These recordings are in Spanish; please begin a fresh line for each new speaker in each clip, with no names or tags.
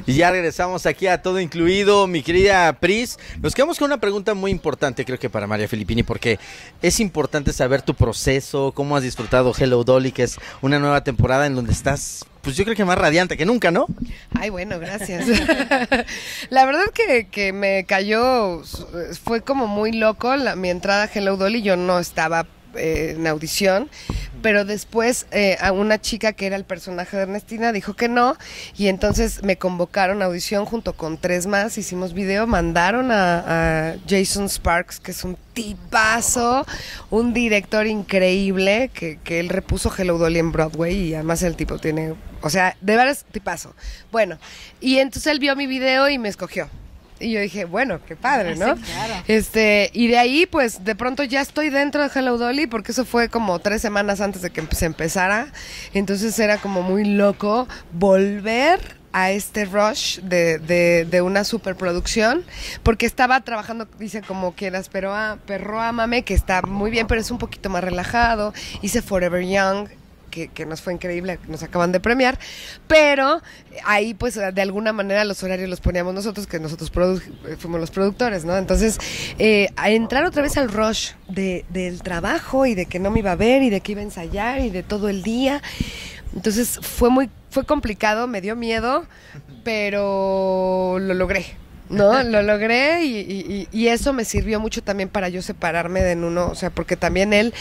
Y ya regresamos aquí a Todo Incluido, mi querida Pris. Nos quedamos con una pregunta muy importante, creo que para María Filippini, porque es importante saber tu proceso, cómo has disfrutado Hello Dolly, que es una nueva temporada en donde estás, pues yo creo que más radiante que nunca, ¿no?
Ay, bueno, gracias. La verdad que me cayó, fue como muy loco mi entrada a Hello Dolly. Yo no estaba en audición, pero después a una chica que era el personaje de Ernestina dijo que no, y entonces me convocaron a audición junto con 3 más, hicimos video, mandaron a Jason Sparks, que es un tipazo, un director increíble, que él repuso Hello Dolly en Broadway, y además el tipo tiene, o sea, de verdad es tipazo. Bueno, y entonces él vio mi video y me escogió. Y yo dije, bueno, qué padre, ¿no?
Sí, claro.
Y de ahí, pues, de pronto ya estoy dentro de Hello Dolly, porque eso fue como 3 semanas antes de que se empezara. Entonces era como muy loco volver a este rush de una superproducción, porque estaba trabajando, dice, como quieras, pero Perro Ámame, que está muy bien, pero es un poquito más relajado. Hice Forever Young, que nos fue increíble, nos acaban de premiar, pero ahí pues de alguna manera los horarios los poníamos nosotros, que nosotros fuimos los productores, ¿no? Entonces, a entrar otra vez al rush del trabajo, y de que no me iba a ver, y de que iba a ensayar, y de todo el día. Entonces fue complicado, me dio miedo, pero lo logré, ¿no? Lo logré, y eso me sirvió mucho también para yo separarme de Nuno, o sea, porque también él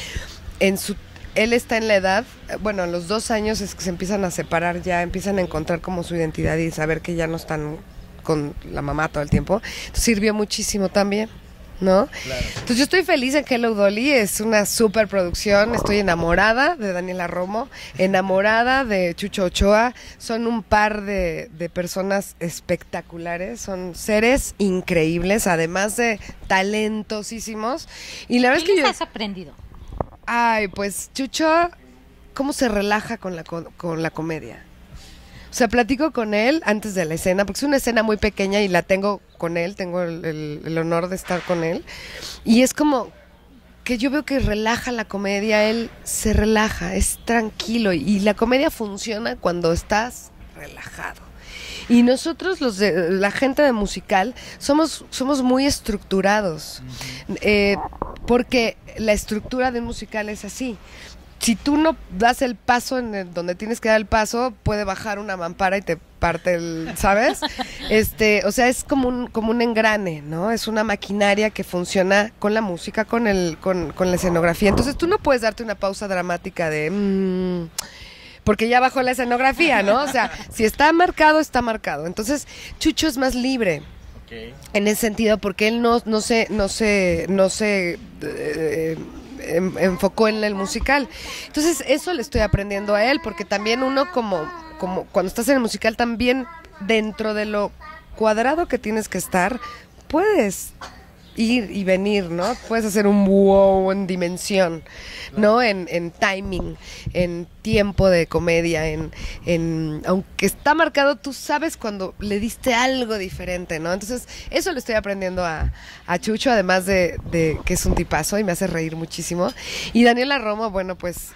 está en la edad, bueno, a los 2 años es que se empiezan a separar, ya empiezan a encontrar como su identidad y saber que ya no están con la mamá todo el tiempo. Entonces, sirvió muchísimo también, ¿no? Claro. Entonces yo estoy feliz en Hello Dolly, es una super producción, estoy enamorada de Daniela Romo, enamorada de Chucho Ochoa, son un par de personas espectaculares, son seres increíbles, además de talentosísimos. Y la verdad es que
¿Qué les has aprendido?
Ay, pues Chucho, ¿cómo se relaja con la comedia? O sea, platico con él antes de la escena, porque es una escena muy pequeña y la tengo con él, tengo el honor de estar con él. Y es como que yo veo que relaja la comedia, él se relaja, es tranquilo, y la comedia funciona cuando estás relajado. Y nosotros, la gente de musical, somos muy estructurados, porque la estructura de un musical es así. Si tú no das el paso donde tienes que dar el paso, puede bajar una mampara y te parte ¿sabes? O sea, es como un engrane, ¿no? Es una maquinaria que funciona con la música, con la escenografía. Entonces tú no puedes darte una pausa dramática de... porque ya bajó la escenografía, ¿no? O sea, si está marcado, está marcado. Entonces, Chucho es más libre. Okay. En ese sentido, porque él no se enfocó en el musical. Entonces, eso le estoy aprendiendo a él, porque también uno como cuando estás en el musical, también dentro de lo cuadrado que tienes que estar, puedes ir y venir, ¿no? Puedes hacer un wow en dimensión, ¿no? En timing, en tiempo de comedia, aunque está marcado, tú sabes cuando le diste algo diferente, ¿no? Entonces, eso lo estoy aprendiendo a Chucho, además de que es un tipazo y me hace reír muchísimo. Y Daniela Romo, bueno, pues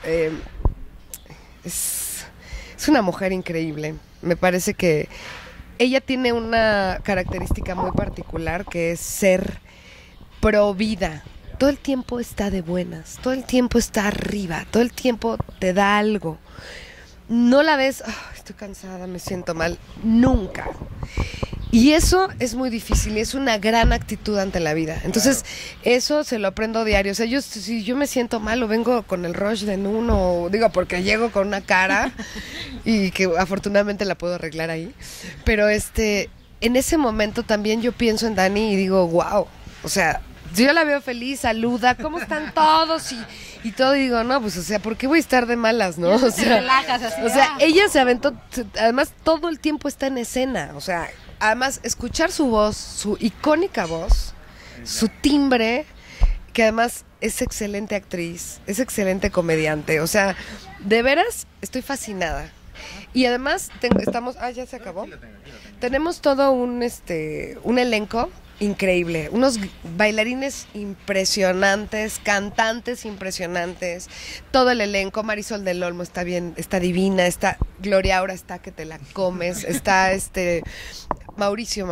es una mujer increíble. Me parece que ella tiene una característica muy particular, que es ser pro vida. Todo el tiempo está de buenas, todo el tiempo está arriba, todo el tiempo te da algo. No la ves, estoy cansada, me siento mal, nunca. Y eso es muy difícil, y es una gran actitud ante la vida. Entonces, eso se lo aprendo diario. O sea, si yo me siento mal o vengo con el rush de Nuno, digo, porque llego con una cara y que afortunadamente la puedo arreglar ahí. Pero en ese momento también yo pienso en Dani y digo, wow, o sea, yo la veo feliz, saluda, ¿cómo están todos? Y todo, y digo, no, pues, o sea, ¿por qué voy a estar de malas, no? O sea,
relajas así.
O sea, ella se aventó, además todo el tiempo está en escena, o sea, además escuchar su voz, su icónica voz, su timbre, que además es excelente actriz, es excelente comediante, o sea, de veras estoy fascinada. Y además ya se acabó. Tenemos todo un elenco increíble, unos bailarines impresionantes, cantantes impresionantes, todo el elenco. Marisol del Olmo está bien, está divina, está Gloria Aura, está que te la comes, está Mauricio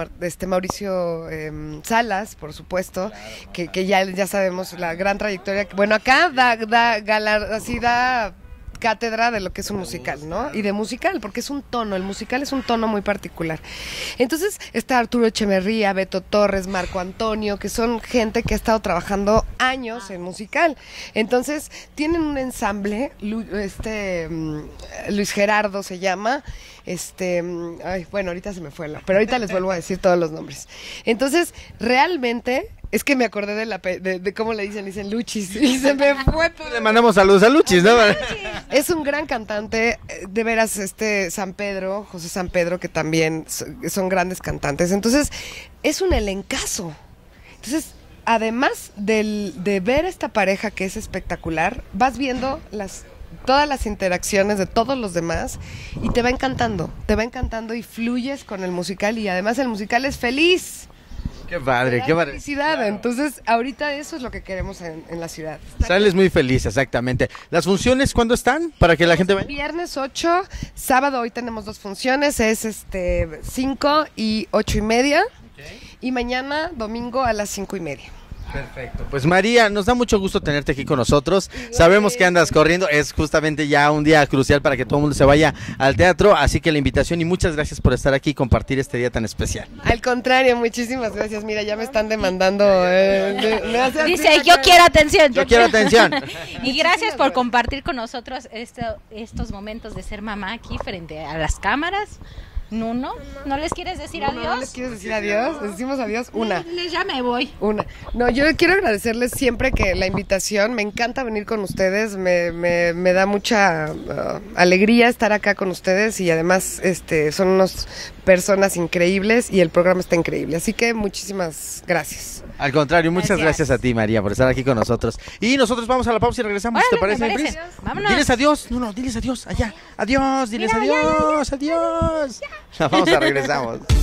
Salas, por supuesto, que ya sabemos la gran trayectoria. Bueno, acá da cátedra de lo que es un musical, ¿no? Y de musical, porque es un tono, el musical es un tono muy particular. Entonces está Arturo Echeverría, Beto Torres, Marco Antonio, que son gente que ha estado trabajando años en musical. Entonces tienen un ensamble, Luis Gerardo se llama, bueno, ahorita se me fue, pero ahorita les vuelvo a decir todos los nombres. Entonces, realmente... Es que me acordé de cómo le dicen Luchis, y se me fue todo.
Le mandamos saludos a Luchis, ¿no?
Es un gran cantante, de veras, San Pedro, José San Pedro, que también son grandes cantantes. Entonces, es un elencazo. Entonces, además de ver esta pareja que es espectacular, vas viendo todas las interacciones de todos los demás y te va encantando y fluyes con el musical, y además el musical es feliz.
Qué padre, qué padre.
Felicidad, claro. Entonces ahorita eso es lo que queremos en la ciudad.
Sales muy feliz, exactamente. ¿Las funciones cuándo están? Para que la gente vaya.
Viernes 8, sábado hoy tenemos 2 funciones, es 5 y 8:30, y mañana domingo a las 5:30.
Perfecto. Pues María, nos da mucho gusto tenerte aquí con nosotros. Sabemos que andas corriendo, es justamente ya un día crucial para que todo el mundo se vaya al teatro, así que la invitación y muchas gracias por estar aquí y compartir este día tan especial.
Al contrario, muchísimas gracias. Mira, ya me están demandando.
Dice, yo quiero atención.
Yo quiero atención.
Y gracias por compartir con nosotros estos momentos de ser mamá aquí frente a las cámaras. ¿No les quieres decir adiós?
¿No les quieres decir adiós? ¿Les decimos adiós?
Ya me voy.
No, yo quiero agradecerles siempre que la invitación, me encanta venir con ustedes, me da mucha alegría estar acá con ustedes, y además son unas personas increíbles y el programa está increíble, así que muchísimas gracias.
Al contrario, muchas gracias a ti, María, por estar aquí con nosotros. Y nosotros vamos a la pausa y regresamos, ¿te parece?
Vámonos.
Diles adiós, diles adiós, allá. Adiós, diles adiós. Vamos a regresamos.